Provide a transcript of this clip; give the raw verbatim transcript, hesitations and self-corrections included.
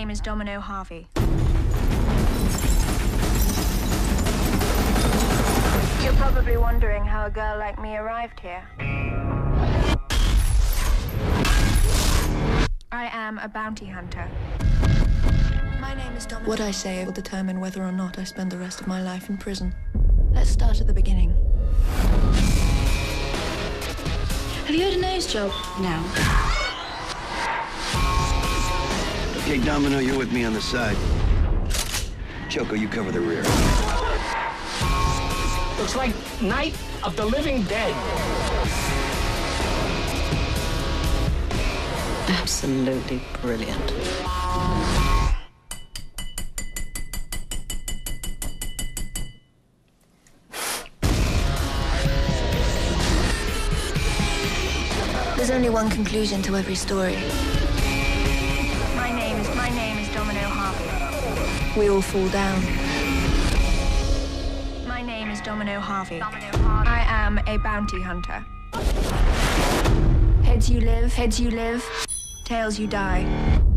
name is Domino Harvey. You're probably wondering how a girl like me arrived here. I am a bounty hunter. My name is Domino. What I say will determine whether or not I spend the rest of my life in prison. Let's start at the beginning. Have you had a nose job? No. Okay, Domino, you're with me on the side. Choco, you cover the rear. Looks like Night of the Living Dead. Absolutely brilliant. There's only one conclusion to every story. My name is my name is Domino Harvey. We all fall down. My name is Domino Harvey. Domino Harvey. I am a bounty hunter. Heads you live, heads you live, tails you die.